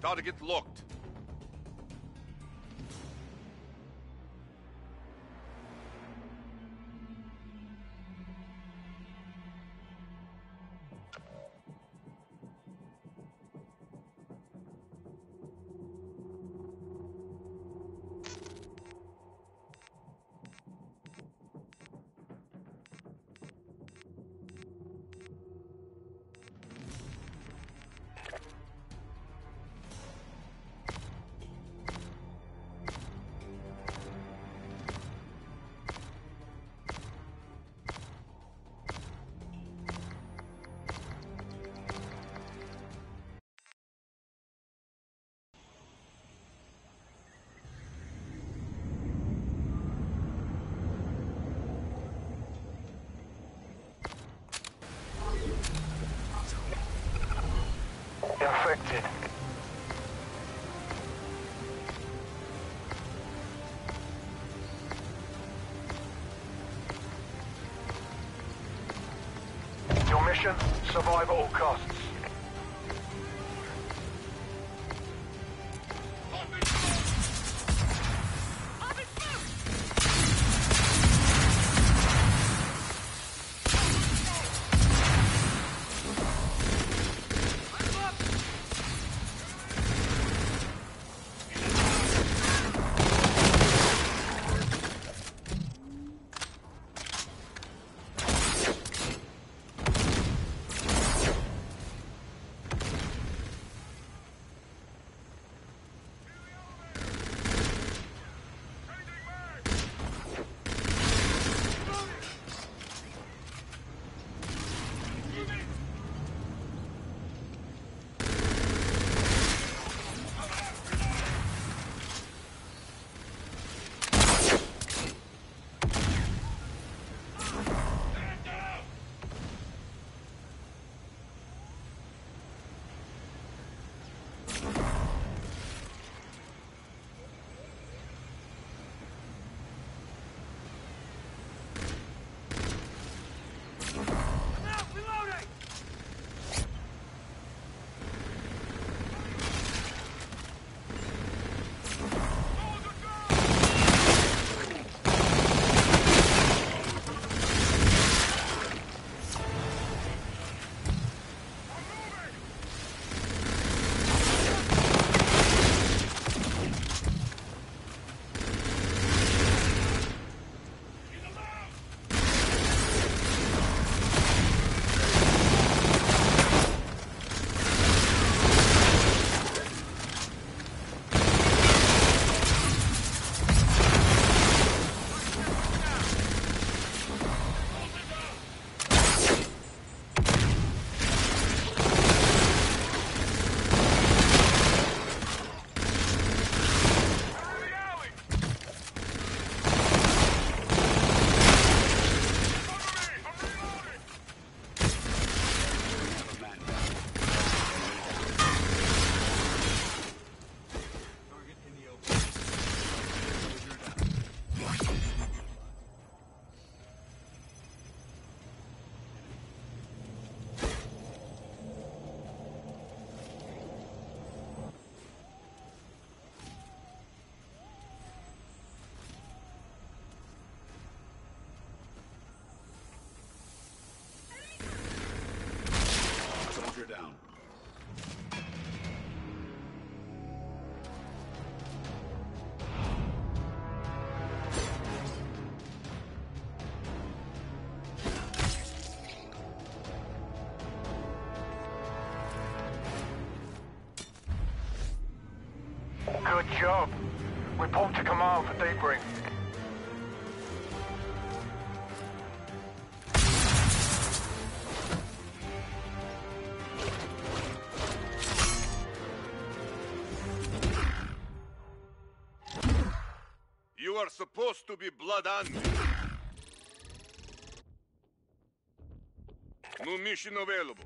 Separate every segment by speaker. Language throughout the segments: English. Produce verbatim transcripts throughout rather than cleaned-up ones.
Speaker 1: Target locked.
Speaker 2: Infected. Your mission? Survive at all costs.
Speaker 1: Down.
Speaker 2: Good job. Report to command for debrief.
Speaker 1: You are supposed to be blood angry. New mission available.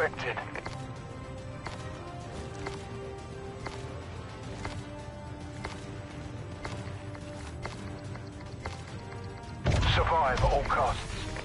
Speaker 2: Infected. Survive at all costs.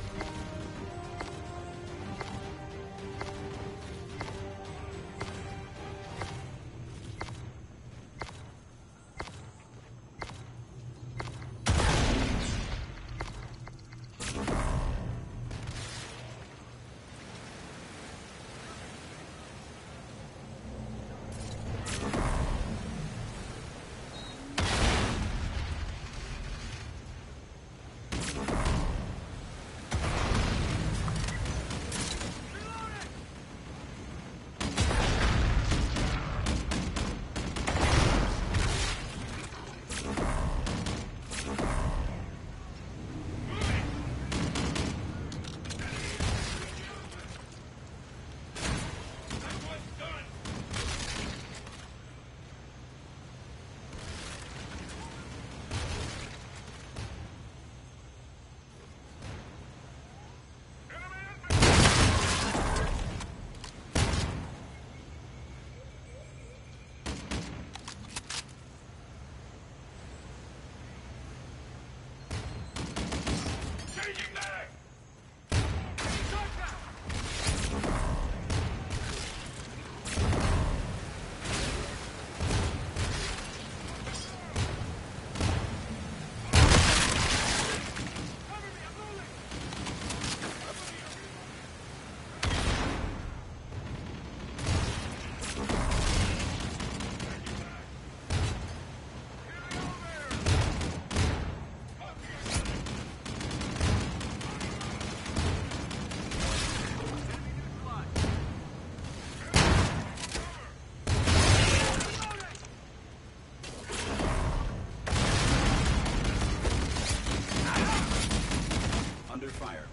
Speaker 3: Under fire.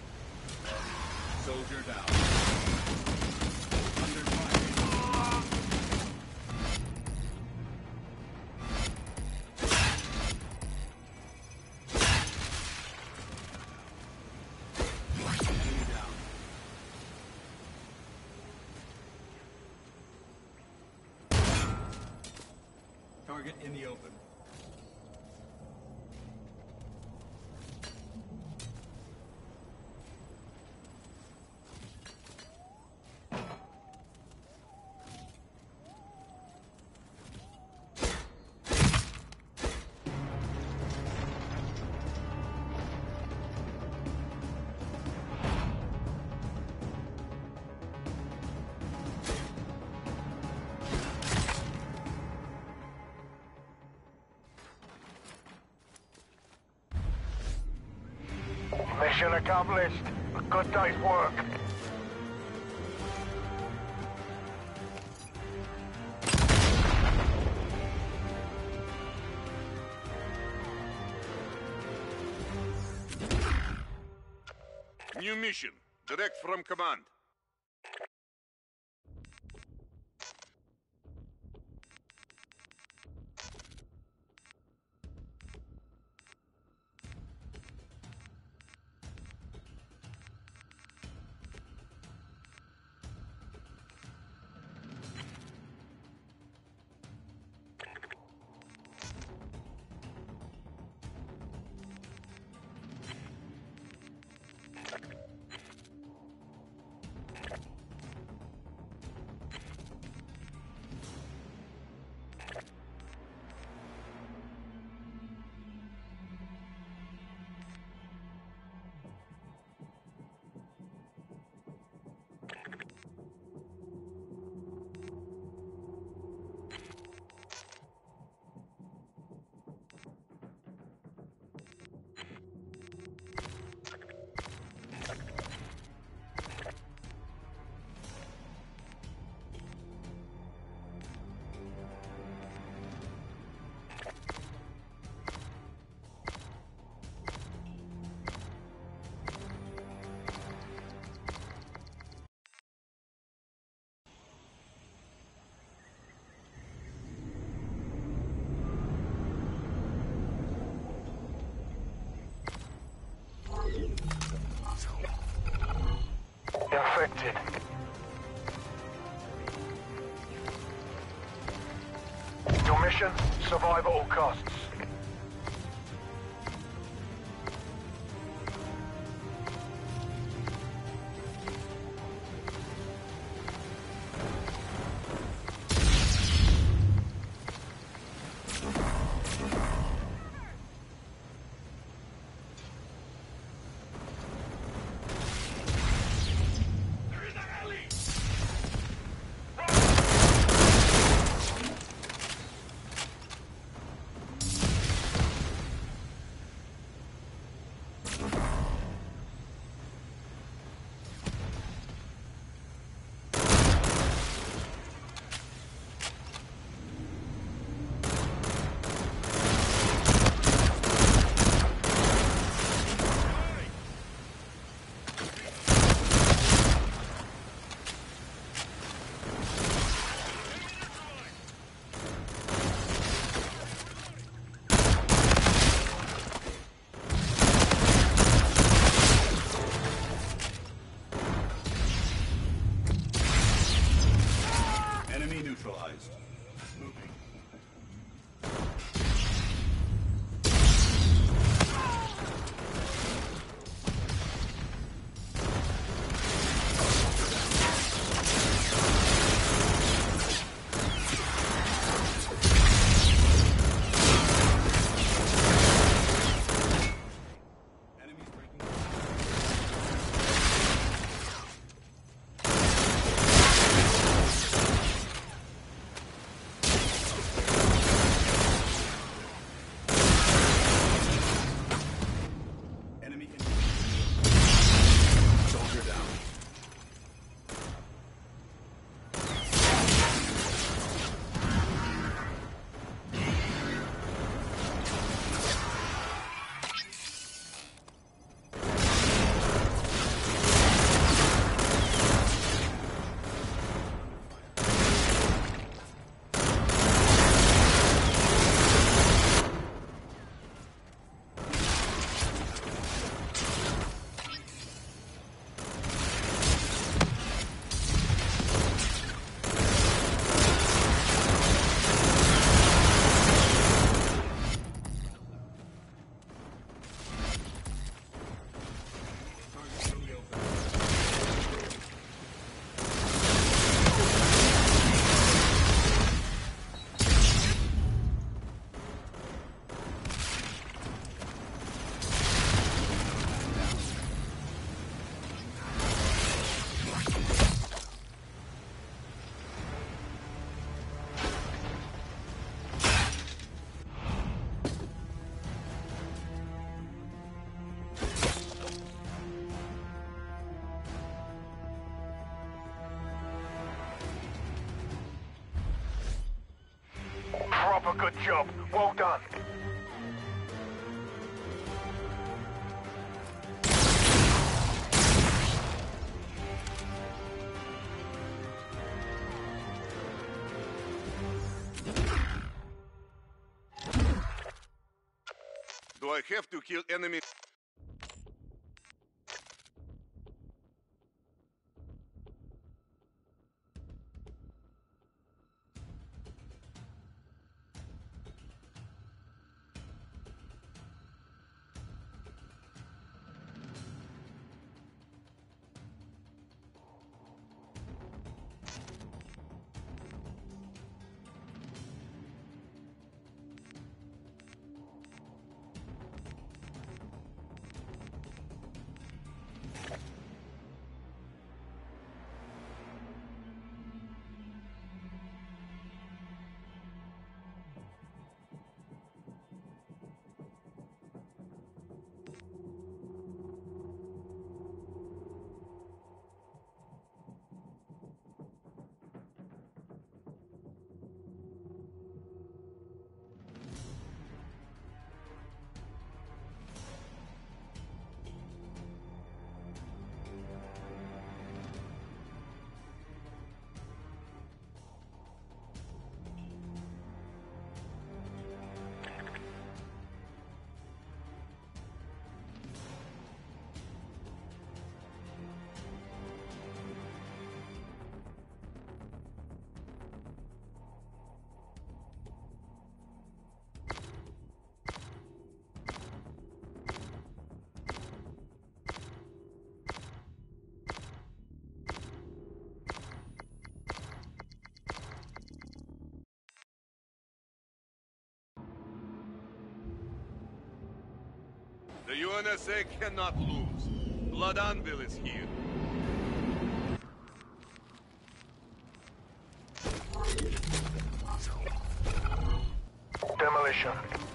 Speaker 3: Soldier down. Under fire. Enemy down. Target in the open.
Speaker 2: Mission accomplished. A good day's work.
Speaker 1: New mission. Direct from command.
Speaker 2: Infected. Mission, survive at all costs.
Speaker 3: Enemy neutralized. Moving. Enemies breaking. Enemy in. Soldier down. Target in the open.
Speaker 2: Proper good job. Well done.
Speaker 1: Do I have to kill enemy? The U N S A cannot lose. Blood Anvil is here.
Speaker 2: Demolition.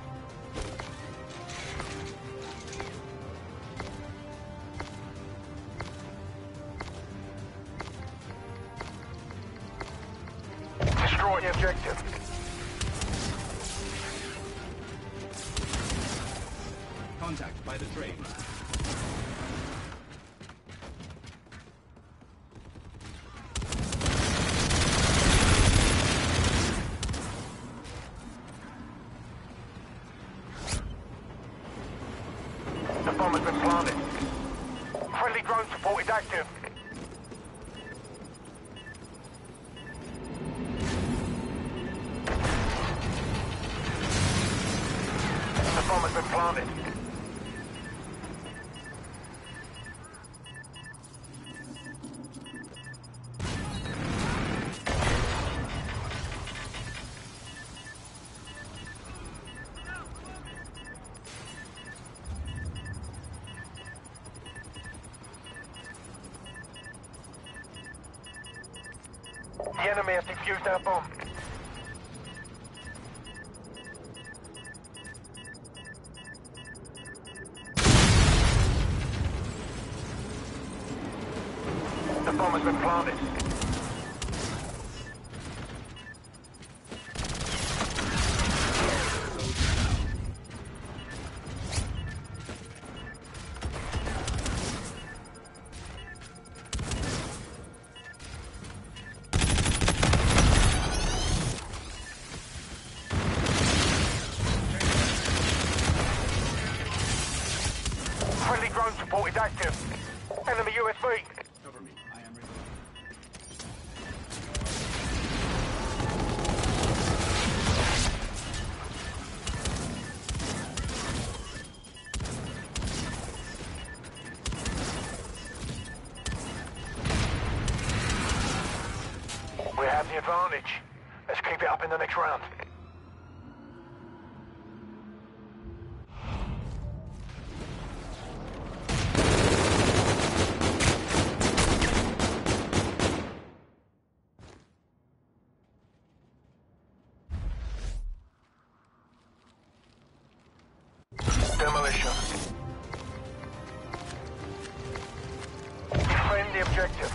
Speaker 2: Destroy the objective.
Speaker 3: Contact by the train.
Speaker 2: The bomb has been planted. Friendly drone support is active. The bomb has been planted. The enemy has defused our bomb. The bomb has been planted. Friendly drone support is active. Enemy U S V.
Speaker 3: Cover me. I am ready.
Speaker 2: We have the advantage. Let's keep it up in the next round. Demolition. Defend the objective.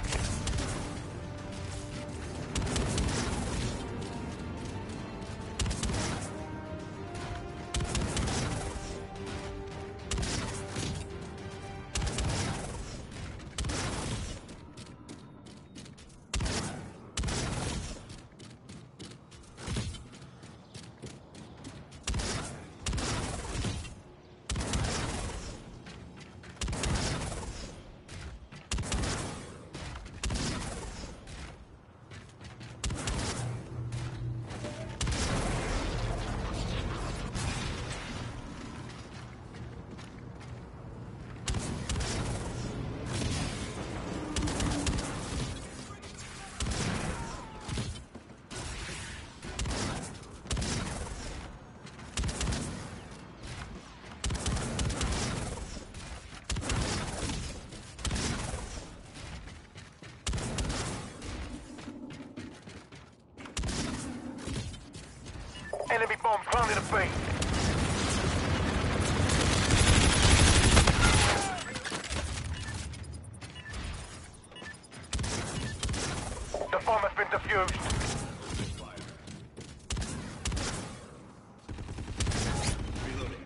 Speaker 2: Enemy bomb planted at B. The bomb has been defused.
Speaker 3: Reloading.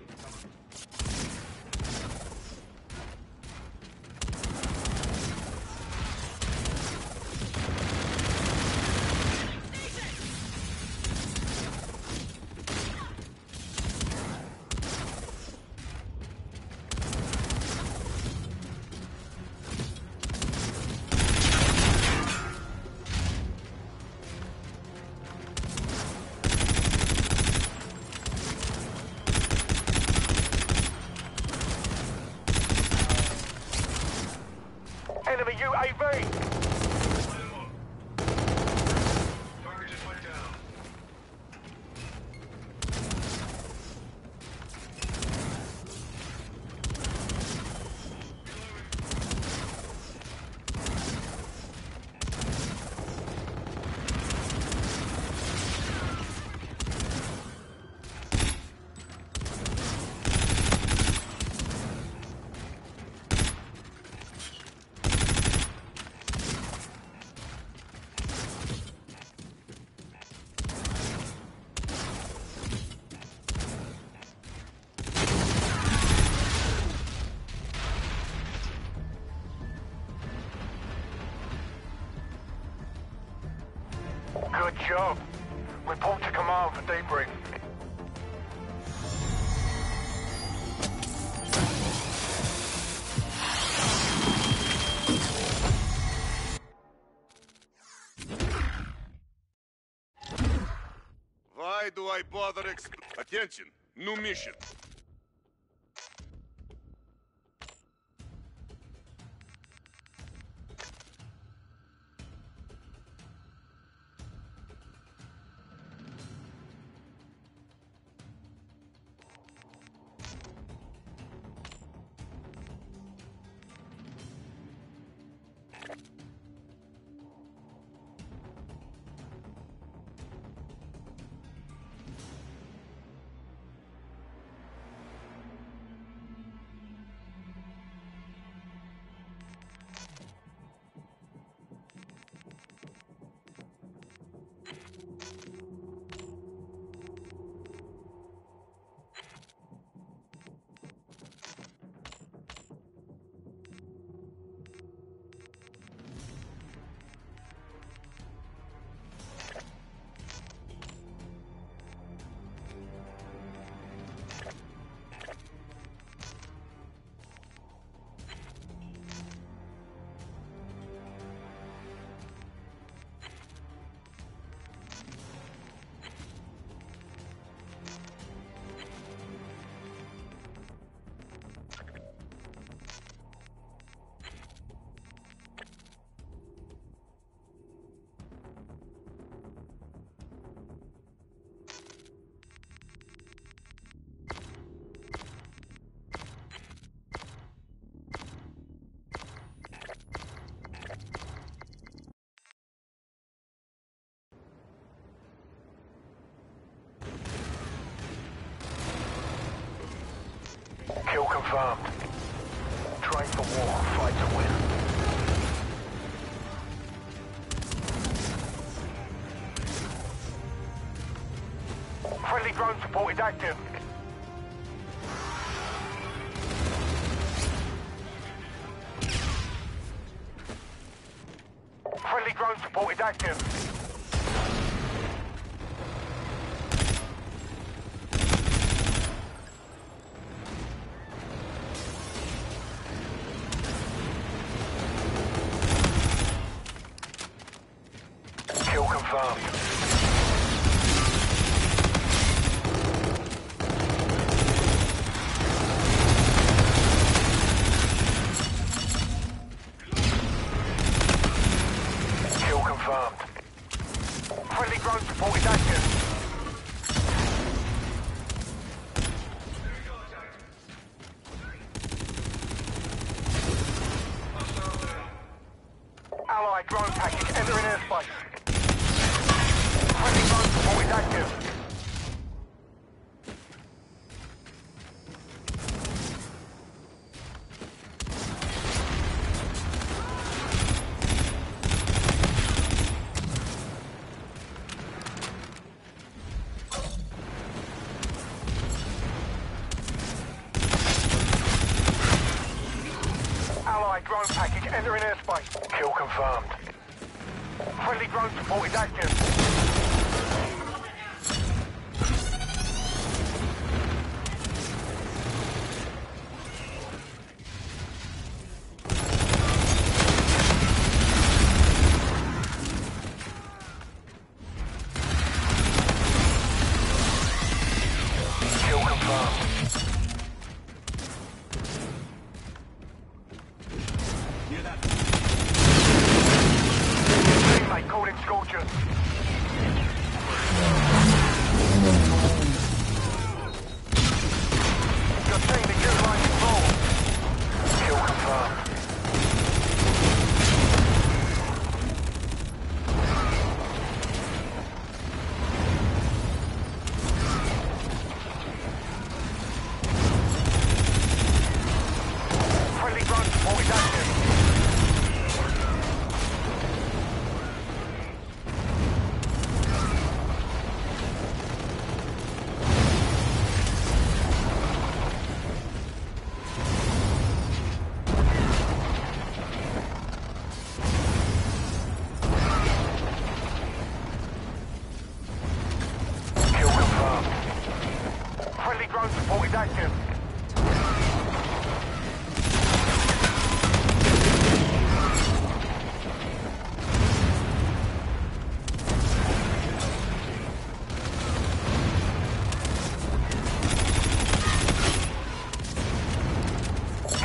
Speaker 2: Enemy U A V.
Speaker 3: Target just went down.
Speaker 2: job. Report to command for debrief.
Speaker 1: Why do I bother exp- Attention! New mission. Kill confirmed. Train for war, fight to win. Friendly drone support is active. Friendly drone support is active. Kill confirmed. Kill confirmed. Friendly drone support is active. Allied drone package entering airspace. Friendly drone support is active. Allied drone package entering airspace. Kill confirmed. Friendly drone support is active. Kill confirmed.
Speaker 3: Near that.
Speaker 2: Teammate called in Scorcher.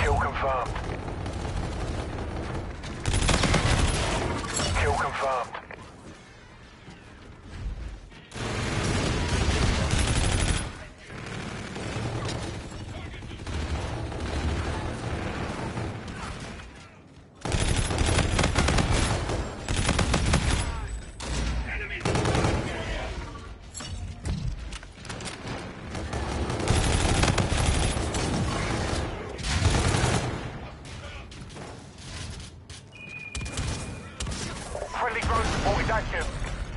Speaker 1: Kill confirmed. Kill confirmed. Friendly drone support is active.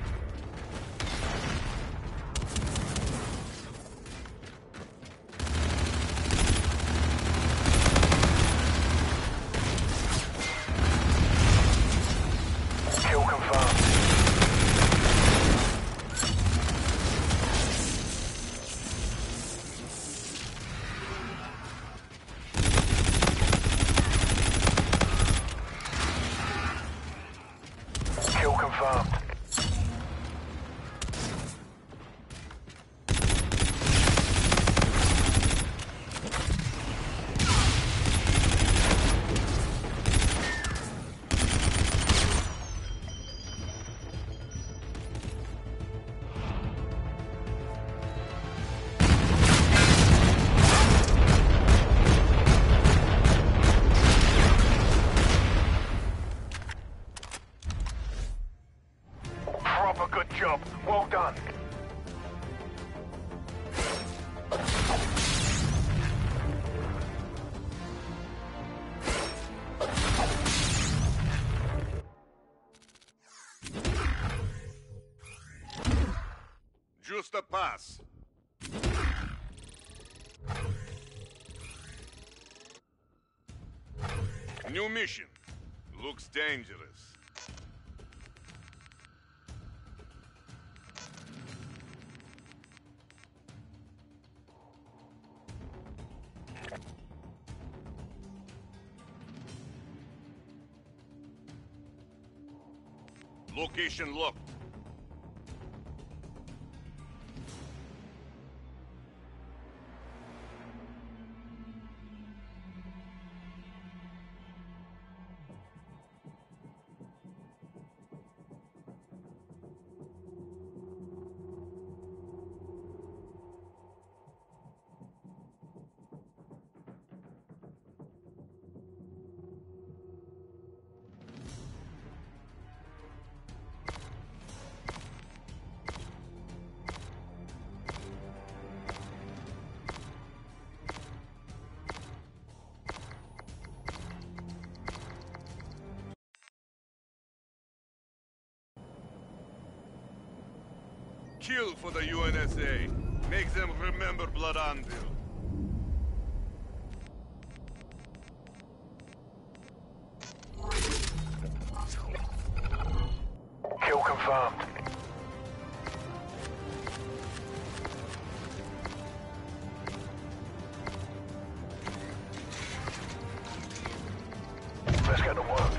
Speaker 1: Kill confirmed. Kill confirmed. Proper good job. Well done.
Speaker 4: Just a pass. New mission. Looks dangerous. Location locked. Kill for the U N S A. Make them remember Blood Anvil.
Speaker 1: Kill confirmed. Let's get to work.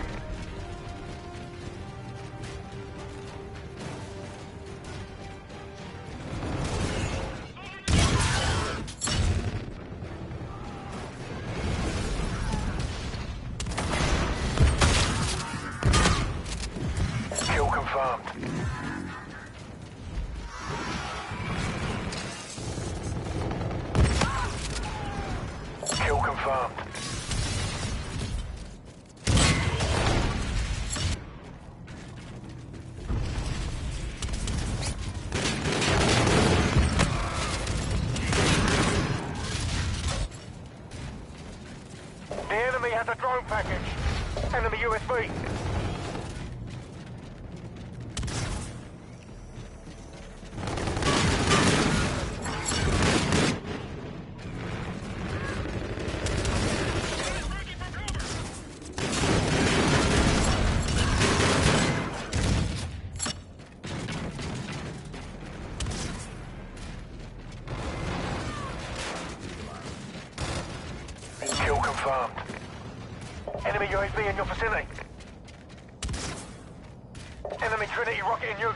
Speaker 1: Kill confirmed. Kill confirmed. The enemy has a drone package. Enemy U S B. Kill confirmed. Enemy U A V in your vicinity. Enemy Trinity rocket in use.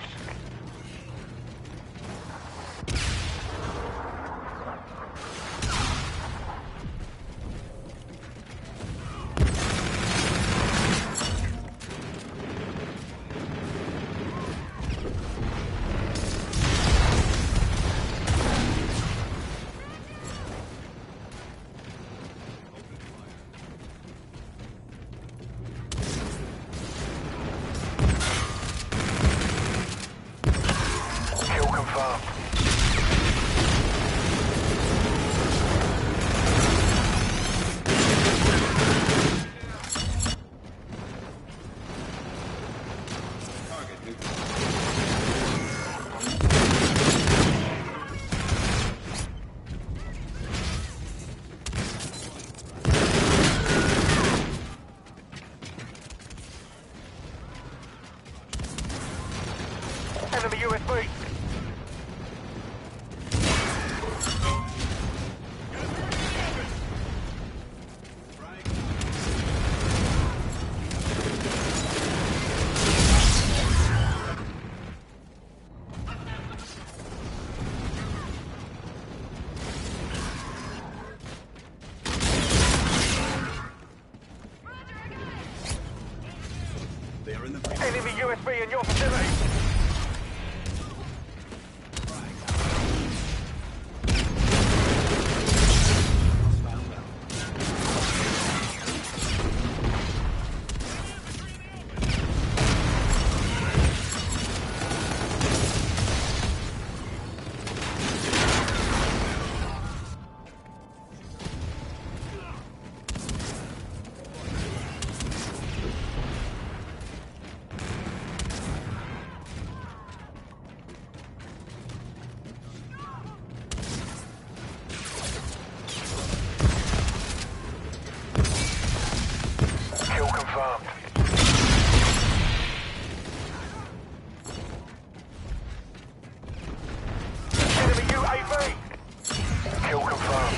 Speaker 3: Fire in the breach.
Speaker 2: Enemy U S B in your vicinity.
Speaker 3: Hostile down.
Speaker 2: Kill confirmed. Enemy U A V. Kill confirmed.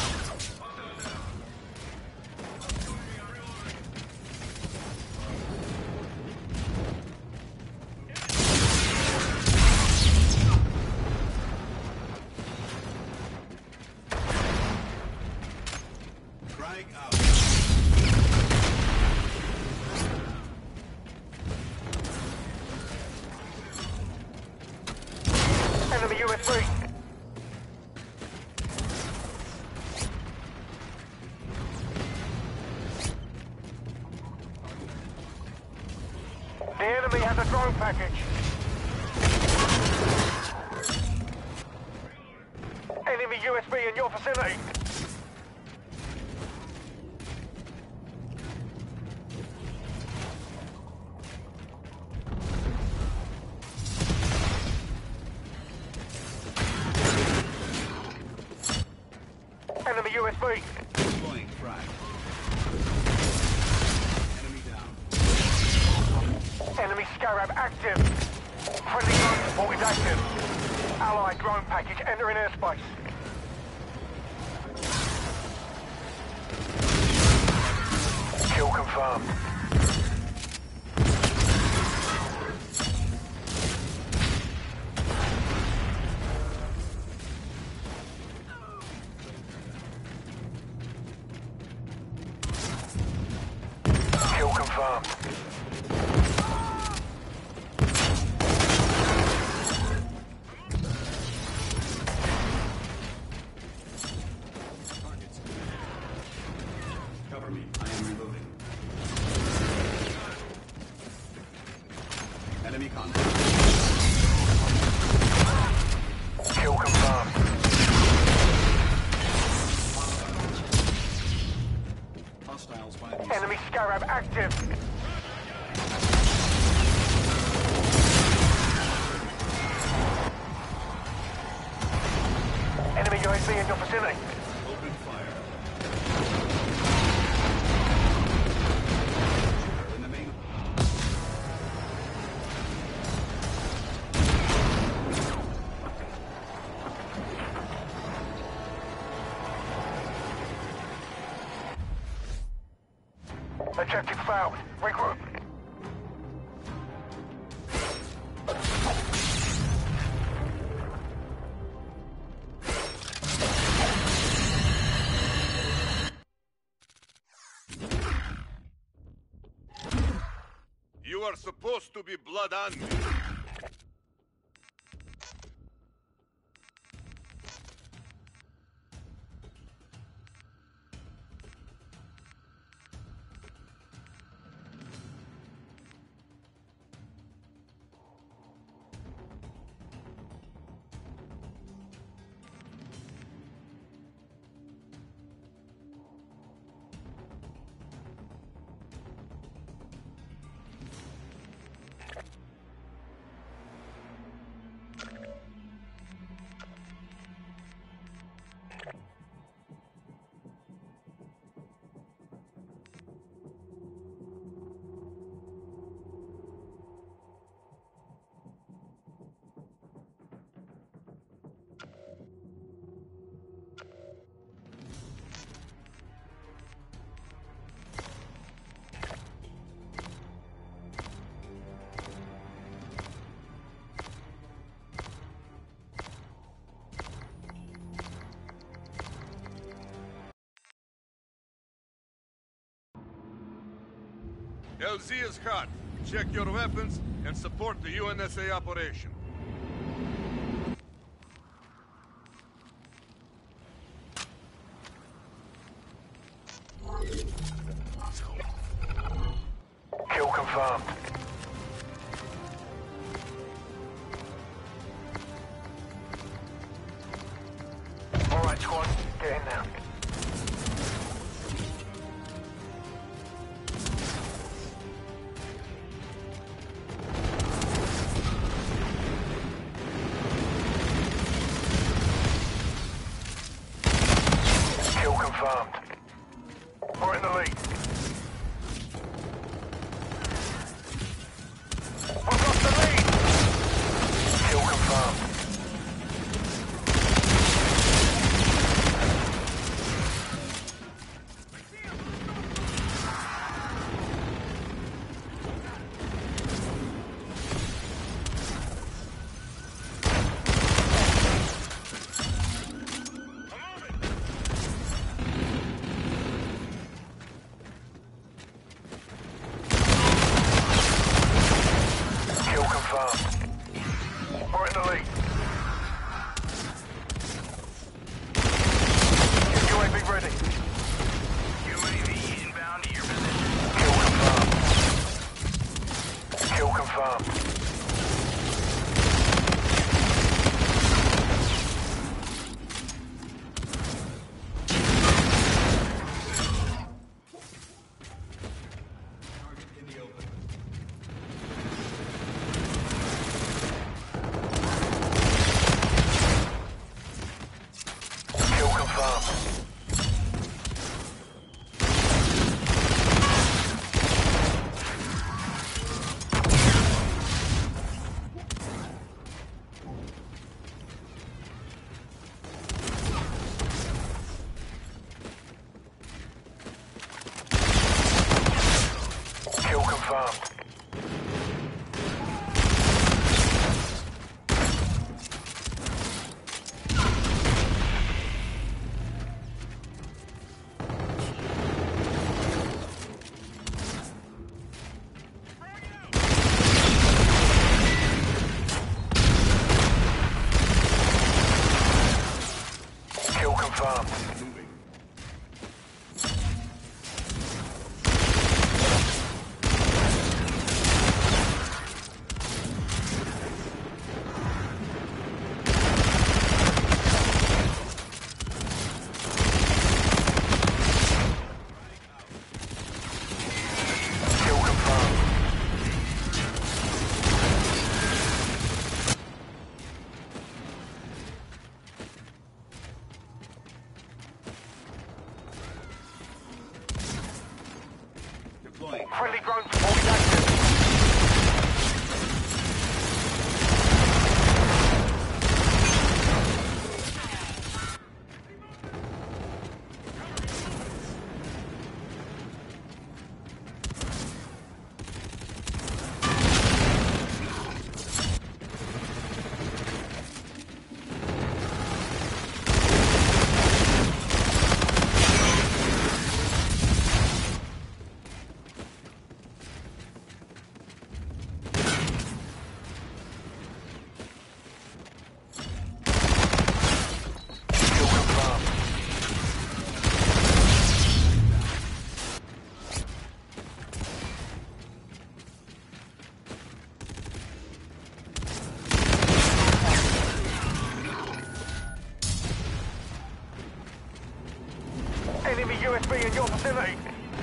Speaker 3: Frag out.
Speaker 2: Enemy U S B. The enemy has a drone package. Enemy U S B in your vicinity. Enemy U S B.
Speaker 3: Deploying frag. Enemy down.
Speaker 2: Enemy Scarab active. Friendly drone support is active. Allied drone package entering airspace. Kill confirmed. Kill confirmed.
Speaker 3: Targets. Cover me. I am reloading. Enemy contact.
Speaker 2: Kill confirmed.
Speaker 3: Hostiles by the
Speaker 2: Enemy Scarab active. Enemy U S B in your vicinity.
Speaker 3: Open fire. In the main.
Speaker 2: Objective failed. Regroup.
Speaker 4: You are supposed to be blood on me. L Z is hot. check your weapons and support the U N S A operation.
Speaker 1: Kill confirmed. All right, squad, get in there. Kill confirmed. We're in the lead. We've got the lead! Kill confirmed. Kill confirmed. We're in the lead. U A V ready. U A V inbound to your position. Kill confirmed. Kill confirmed.
Speaker 3: Target in the open.
Speaker 1: Kill confirmed. Kill confirmed. Kill confirmed.
Speaker 3: Moving.
Speaker 1: Kill confirmed.
Speaker 3: Deploying.
Speaker 1: Friendly drone support is active. Kill confirmed. Enemy U S B in your vicinity.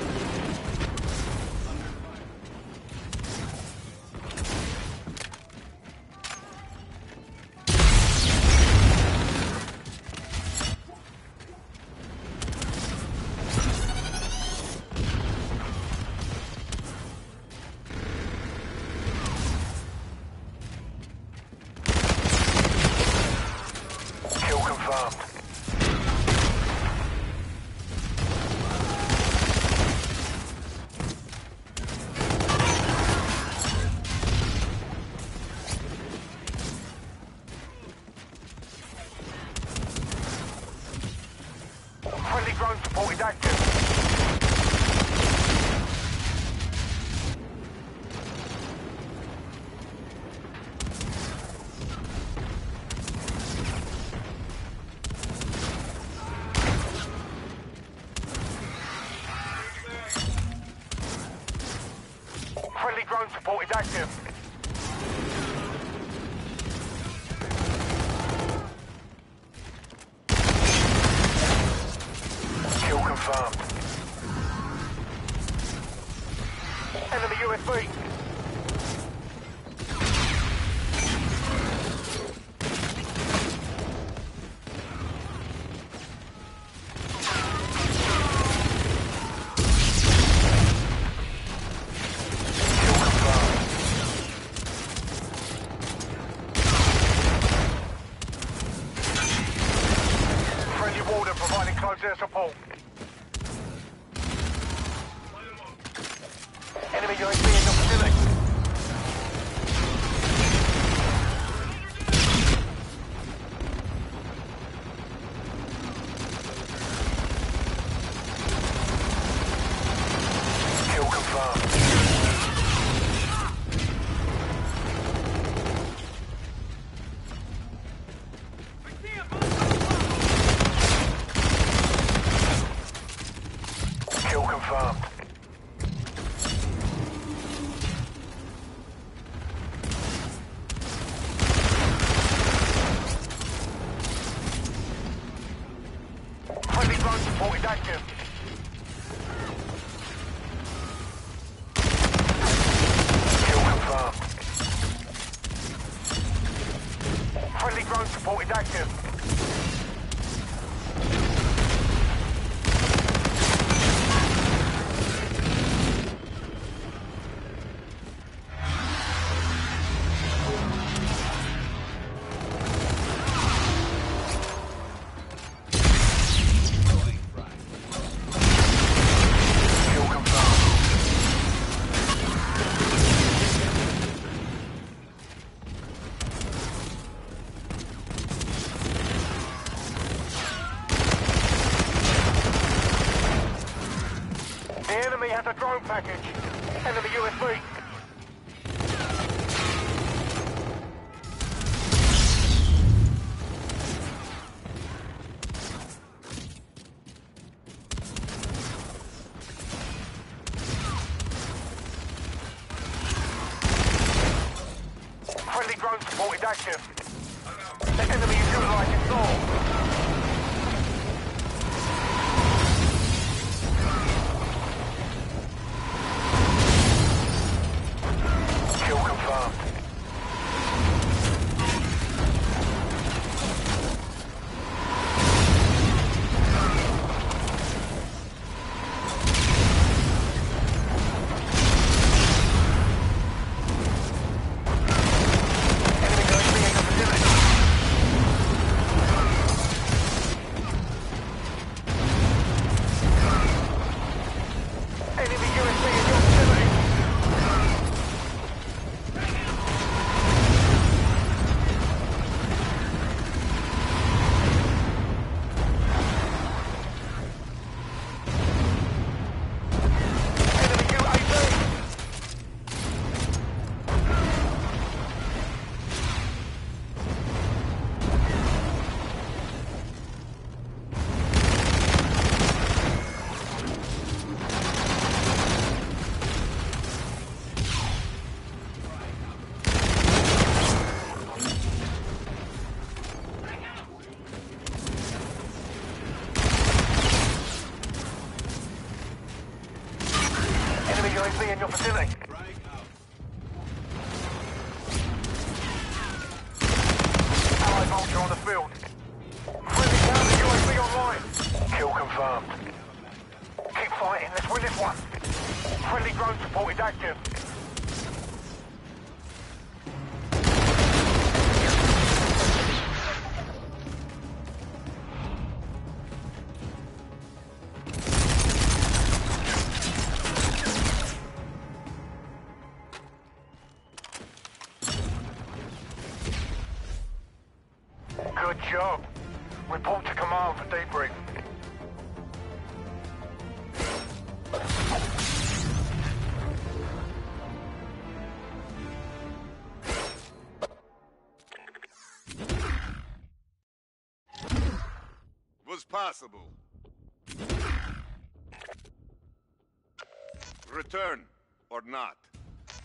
Speaker 1: Kill confirmed. Friendly drone support is active. Kill confirmed. Enemy U S B. Providing close air support. Enemy U S B in your vicinity. Kill confirmed. Kill confirmed. Friendly drone support is active. Kill confirmed. Friendly drone support is active. The enemy has a drone package. Enemy U S B. Friendly drone support is active. The enemy is utilizing Thor. Kill confirmed. Enemy U S B in the vicinity. Enemy U S B in your vicinity. Enemy U S B in your vicinity. Allied vulture on the field. Friendly counter U S B online. Kill confirmed. Keep fighting, let's win this one. Friendly drone support is active. Good job. Report to command for debrief.
Speaker 4: Was possible. Return or not.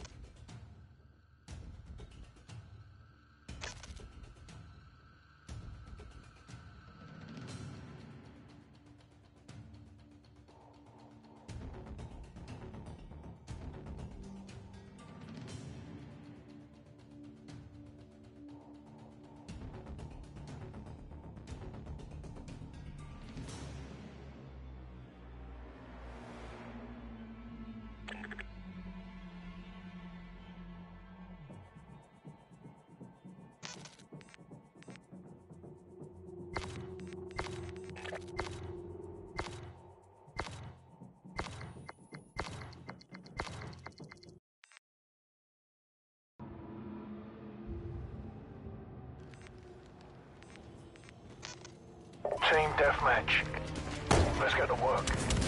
Speaker 1: Team deathmatch. Let's get to work.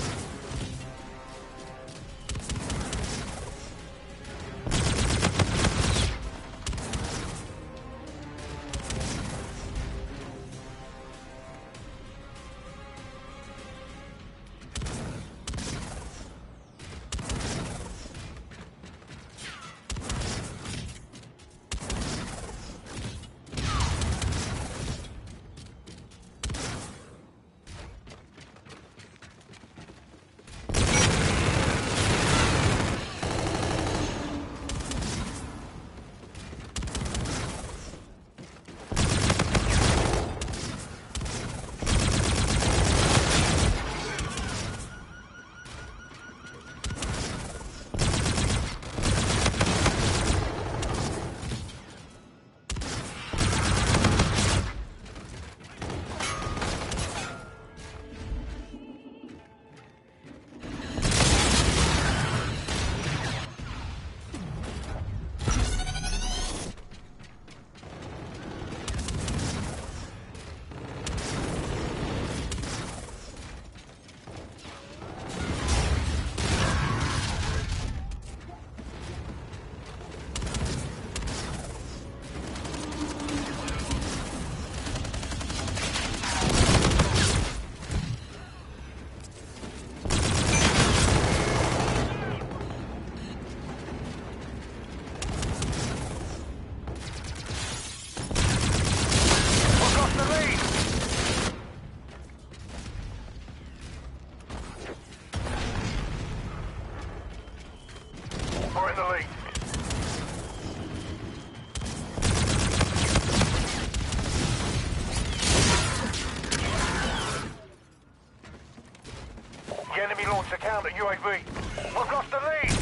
Speaker 1: To counter U A V. We've lost the lead.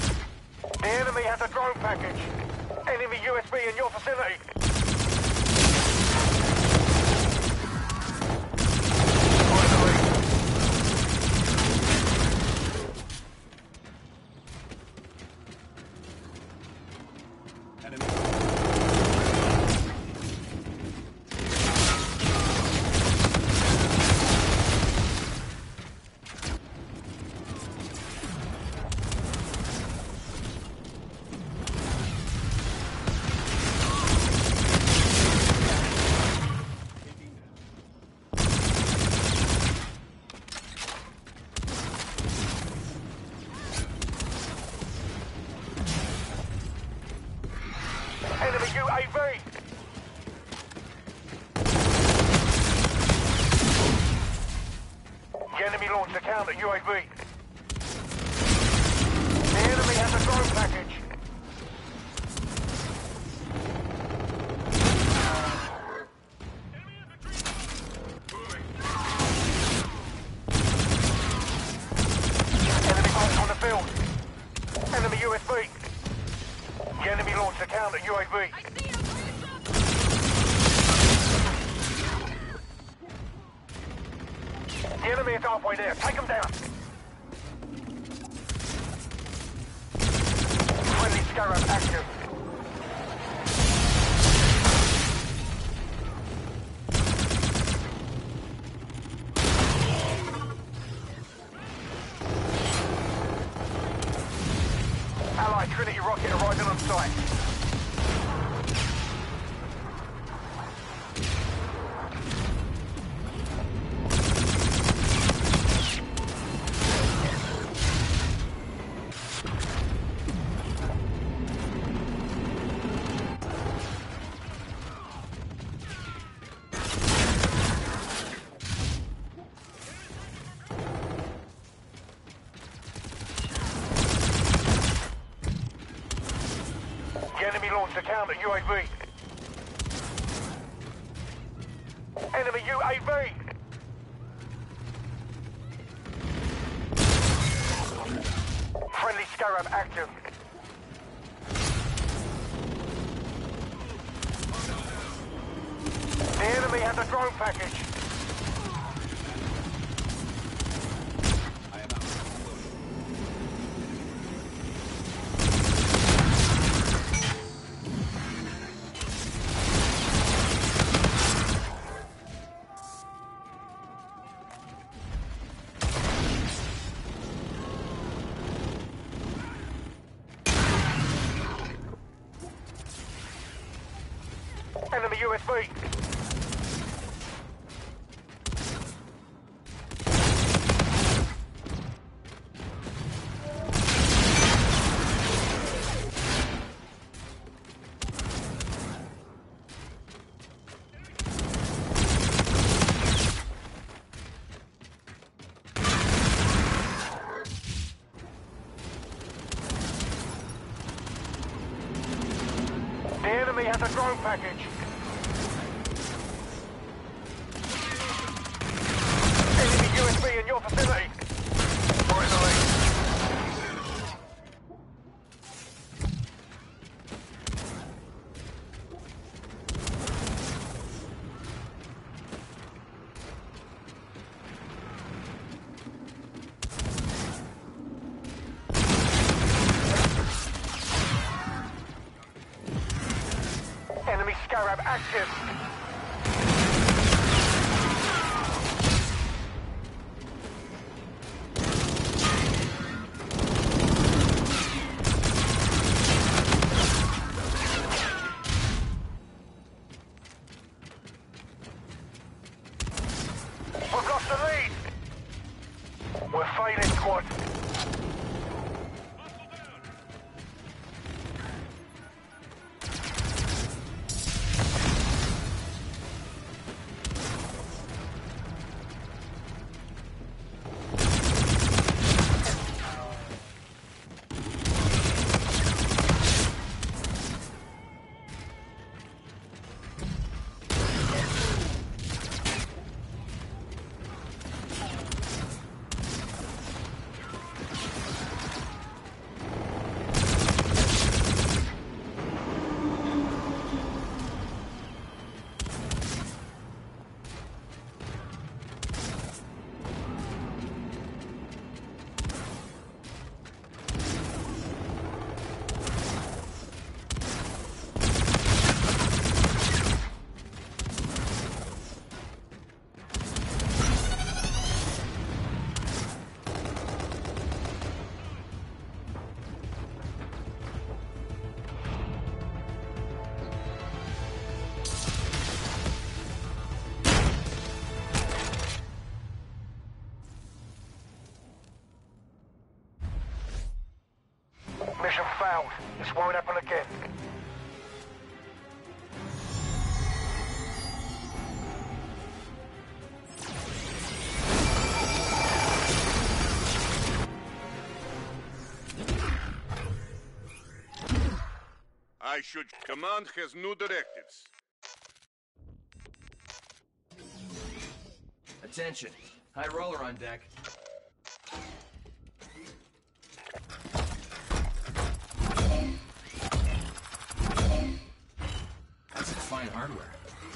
Speaker 1: The enemy has a drone package. Enemy U S B in your vicinity. We're in the lead.
Speaker 3: Enemy.
Speaker 1: Enemy U A V. The enemy launched a counter U A V. The enemy has a drone package. Enemy bombs on the field. Enemy U S B. The enemy launched a counter U A V. The enemy is halfway there. Take them down. Friendly Scarab active. Allied Trinity rocket arriving on site. The enemy launched a counter U A V. Enemy U A V. Friendly Scarab active. The enemy has a drone package.
Speaker 3: I am out.
Speaker 1: Enemy U S B. The enemy has a drone package. Enemy U S B in your vicinity. We're in the lead. Enemy Scarab active. We've lost the lead. We're failing, squad. Mission failed. This won't happen again.
Speaker 4: I should... Command has new directives.
Speaker 5: Attention. High roller on deck. That's some fine hardware.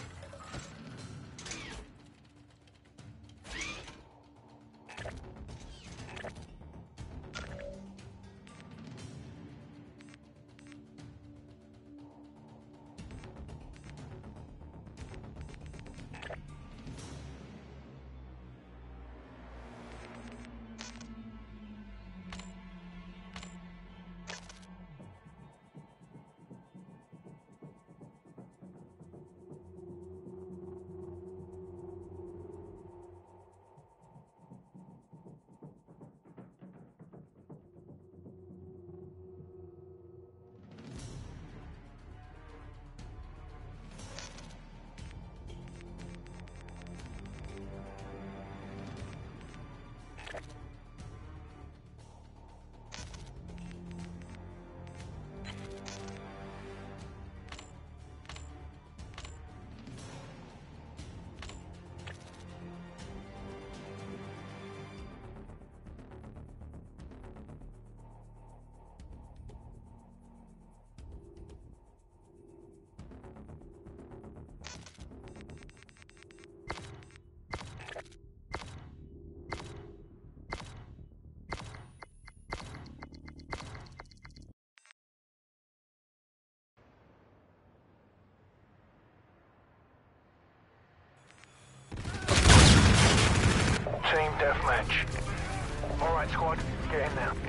Speaker 5: Team deathmatch. All right, squad, get in there.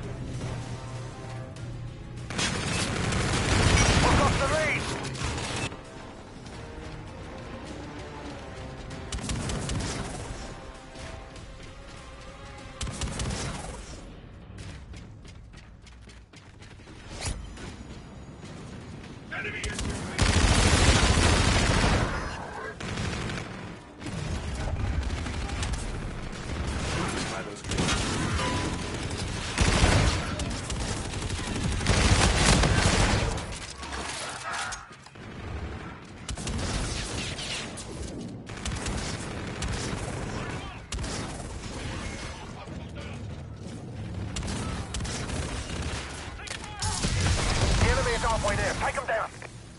Speaker 5: We've got the lead.
Speaker 1: halfway there. Take them down.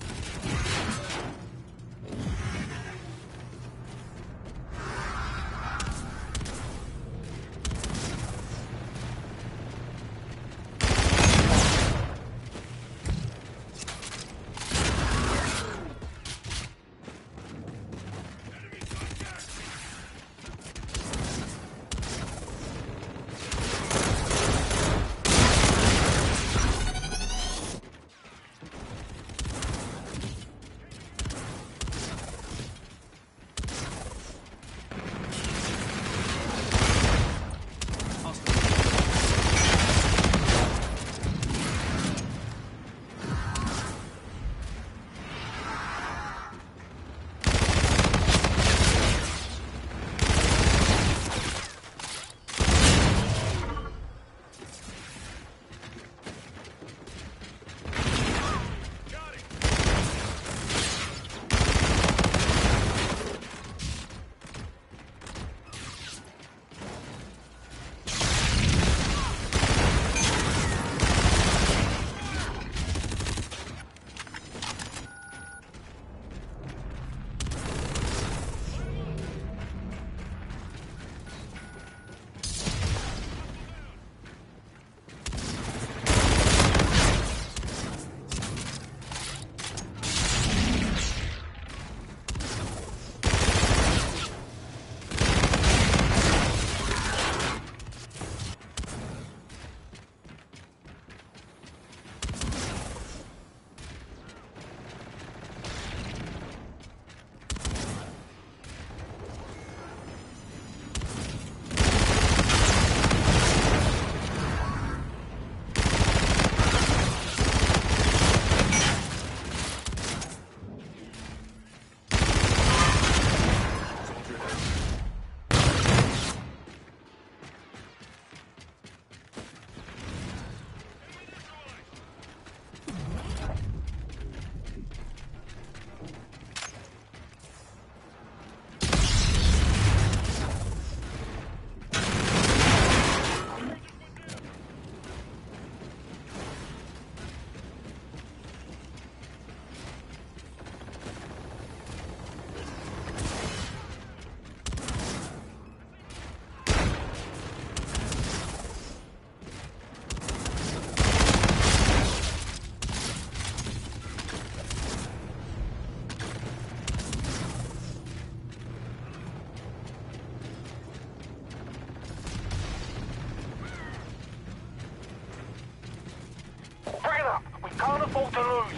Speaker 1: Can't afford to lose.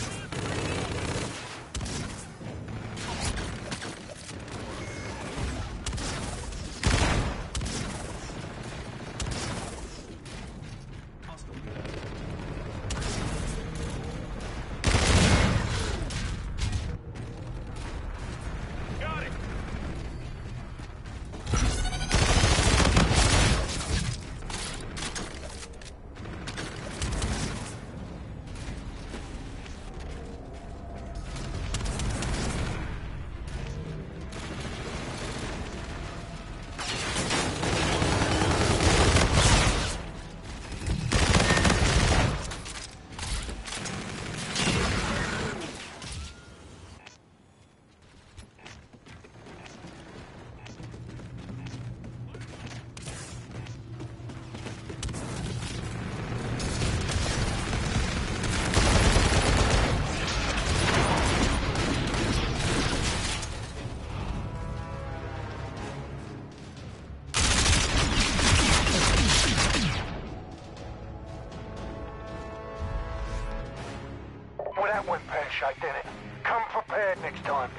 Speaker 1: Well, that went pear-shaped, didn't it? Come prepared next time.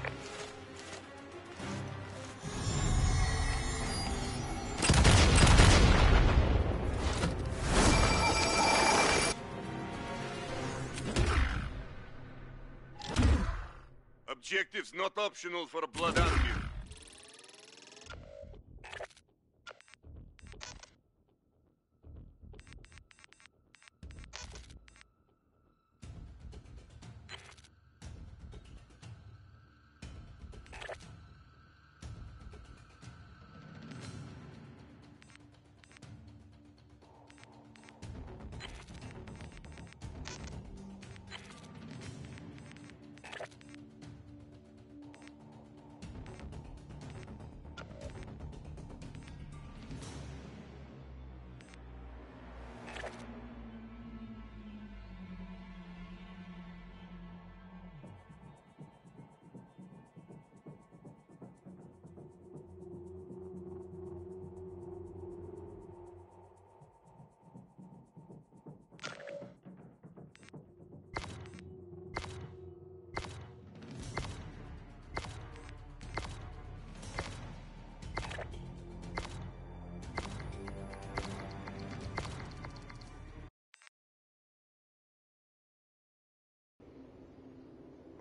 Speaker 4: Objectives not optional for a Blood Army.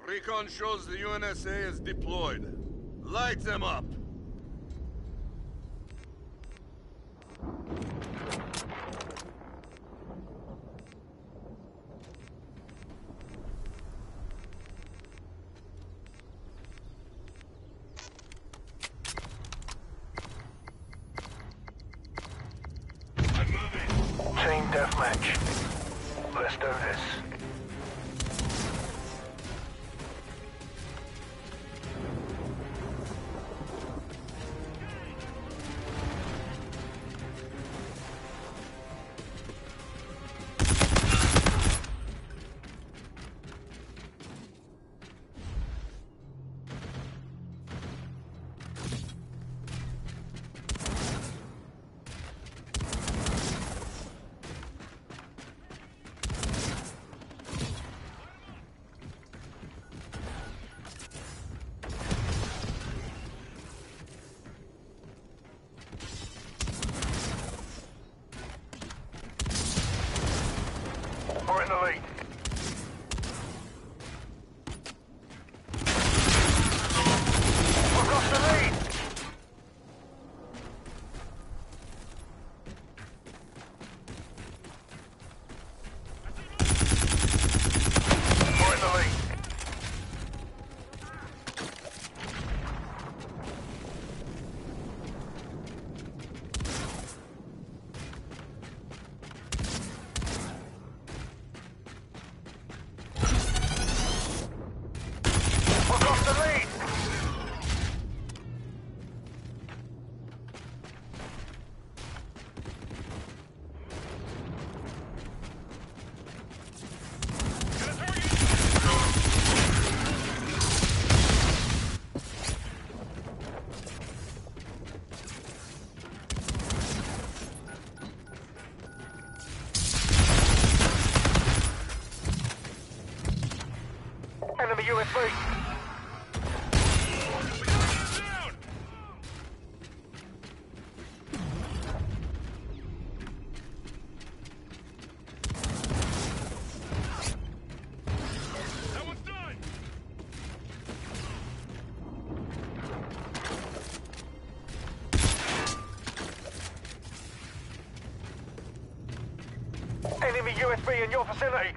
Speaker 4: Recon shows the U N S A is deployed. Light them up!
Speaker 5: Team deathmatch. Let's do this. We're in the lead. We've lost the lead. We're in the lead. We've lost the lead. Enemy U S B. Enemy U S B in your vicinity.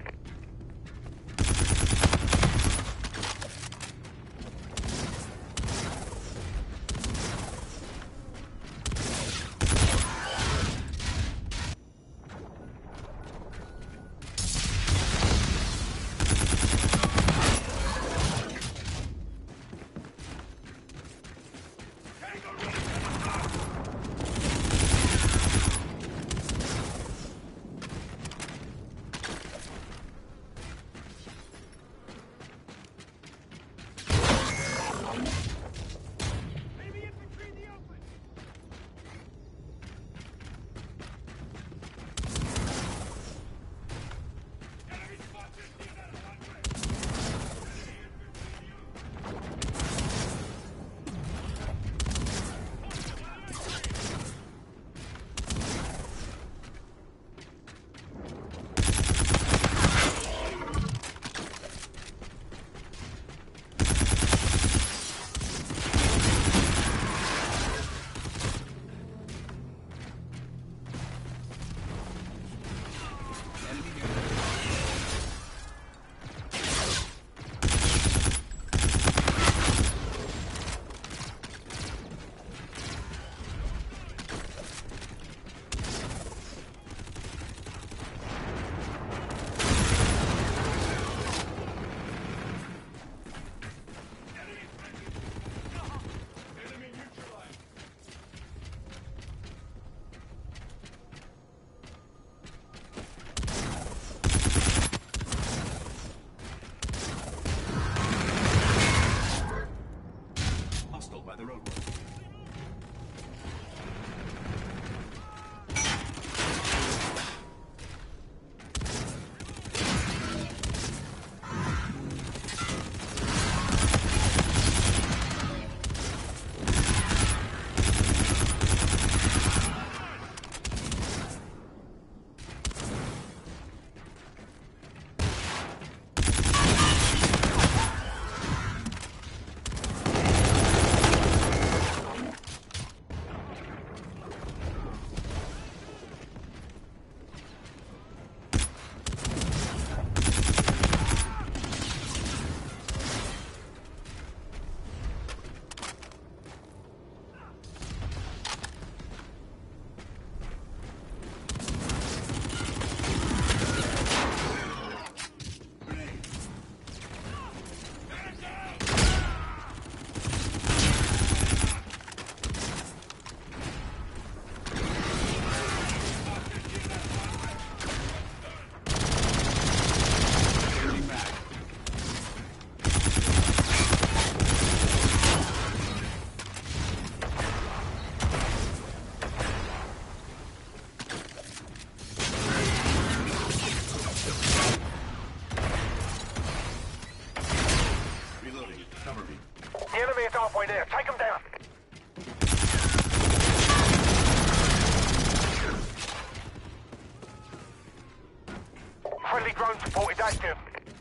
Speaker 1: Friendly drone support is active.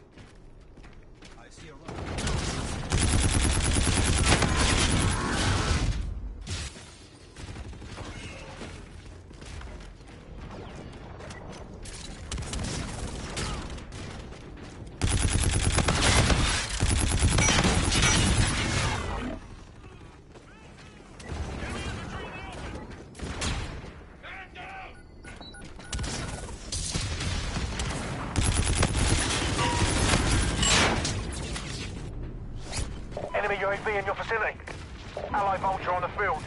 Speaker 3: I see a rock.
Speaker 1: Enemy U A V in your vicinity. Allied Vulture on the field.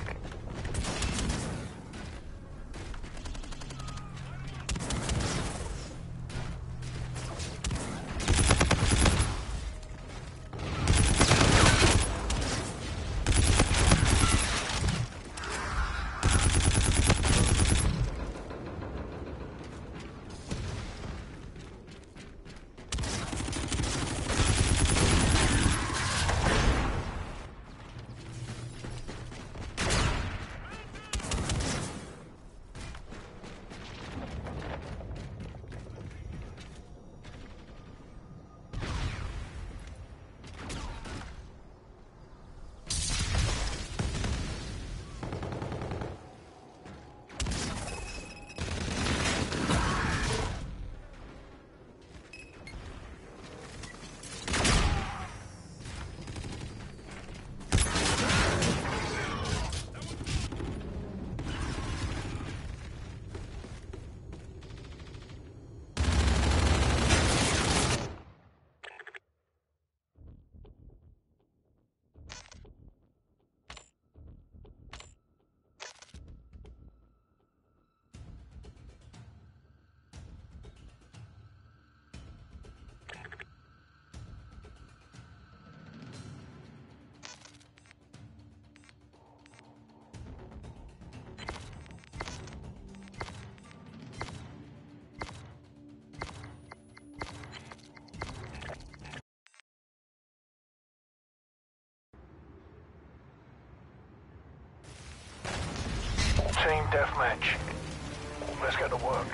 Speaker 1: Team deathmatch. Let's get to work.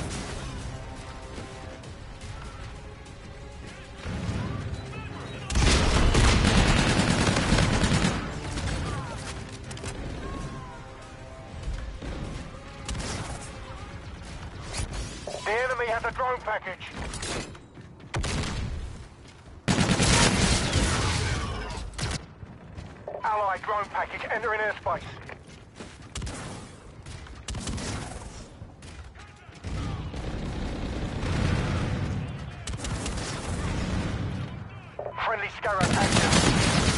Speaker 1: The enemy has a drone package. Allied drone package entering airspace. Friendly Scarab active.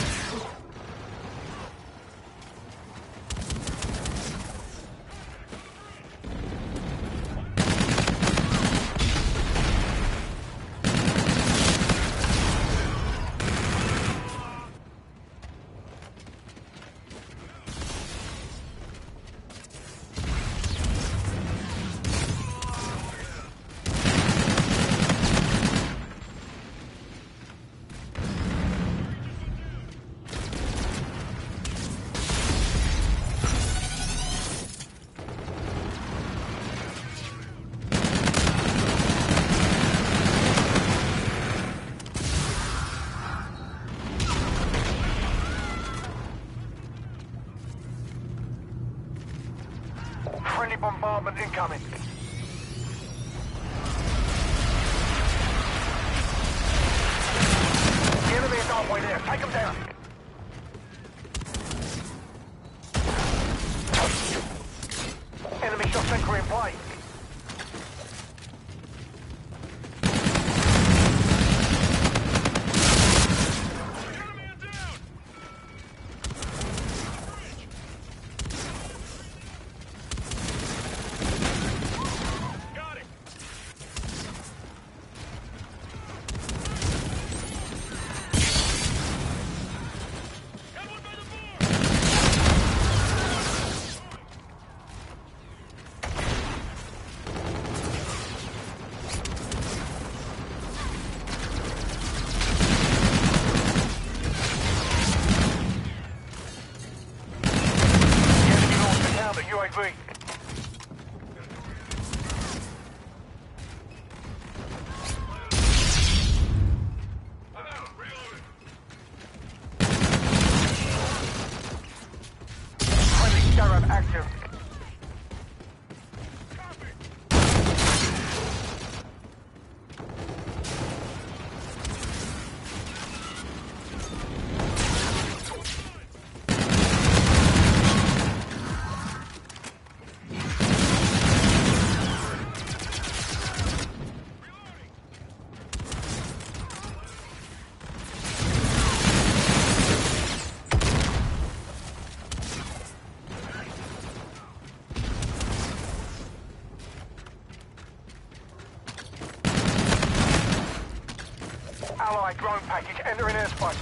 Speaker 1: Friendly bombardment incoming. The enemy is halfway there. Take them down. Enemy shot sentry in play. Allied drone package entering airspace.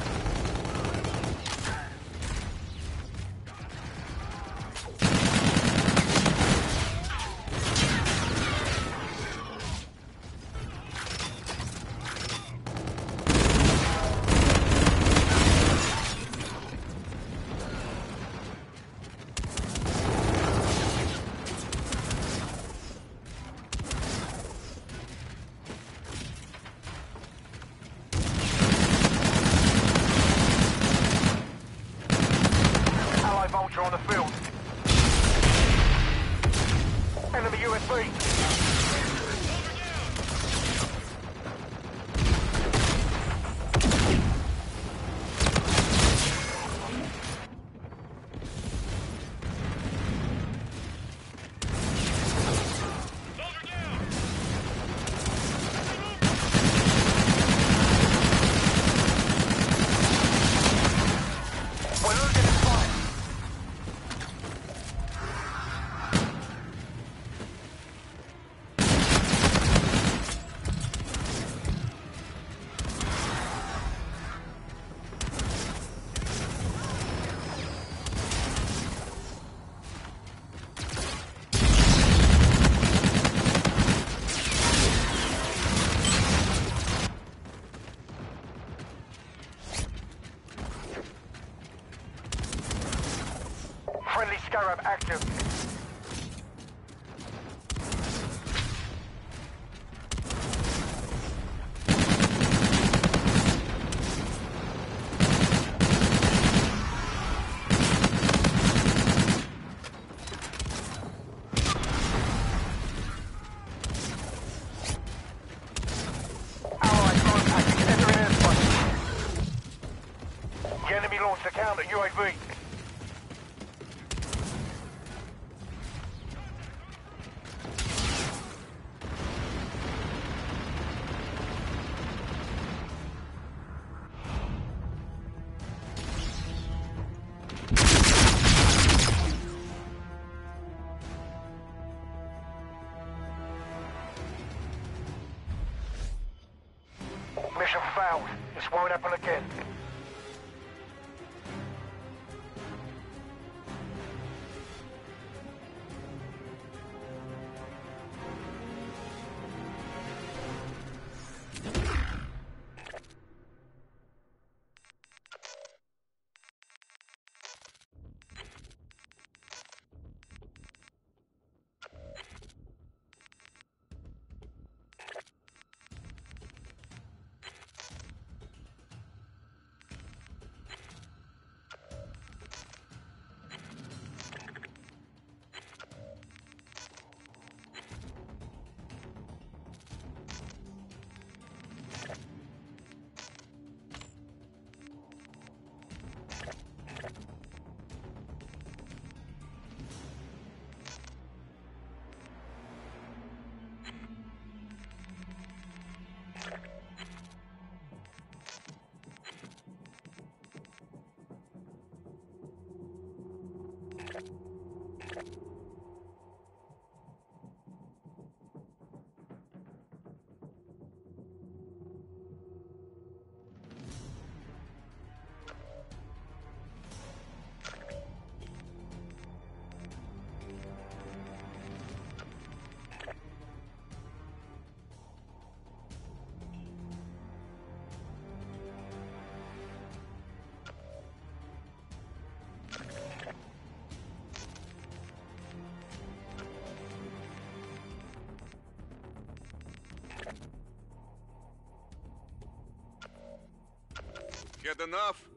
Speaker 1: On the field. Enemy U S B. Friendly Scarab active. Allied drone package entering airspace. The enemy launched a counter U A V. Mission failed. This won't happen again.
Speaker 4: Get enough?